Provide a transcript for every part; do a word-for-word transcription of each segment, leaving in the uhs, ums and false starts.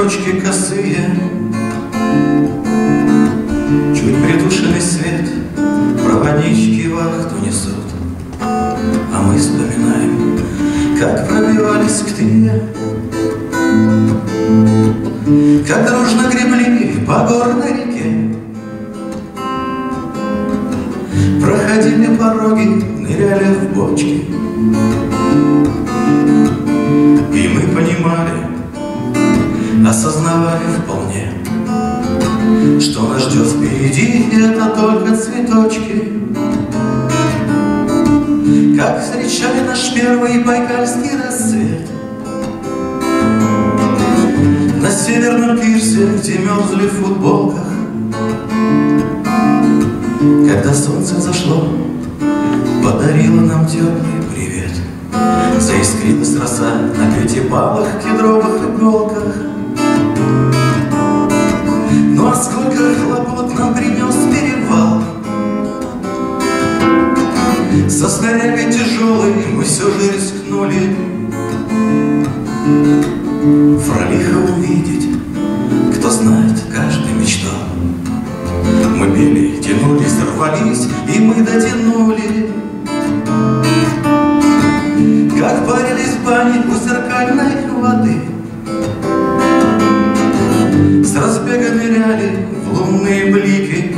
строчки косые, чуть притушенный свет, проводнички вахту несут. А мы вспоминаем, как пробивались к Тве, как дружно гребли по горной реке, проходили пороги, ныряли в бочки. И мы понимали, осознавали вполне, что нас ждет впереди, это только цветочки. Как встречали наш первый байкальский рассвет на северном пирсе, где мерзли в футболках. Когда солнце зашло, подарило нам теплый привет. Заискрилась роса на пятипалых кедровых иголках. Ну а сколько хлопот нам принес перевал! Со снарягой тяжелой мы все же рискнули Фролиха увидеть, кто знает, каждый мечтал. Мы пели, тянулись, рвались, и мы дотянули. Как парились в бане у зеркальной воды, с разбега ныряли в лунные блики.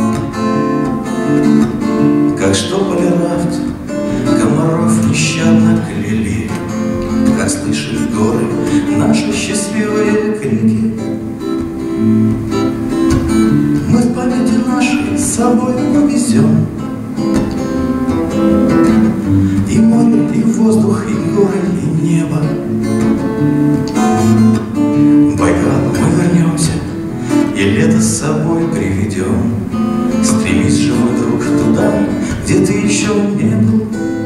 Как штопали рафт, комаров нещадно кляли, как слышали горы наши счастливые крики. Мы в памяти нашей с собой увезем и море, и воздух, и горы, и небо. В Байкал мы вернемся и лето с собой приведем. Стремись же, мой друг, туда, где ты еще не был.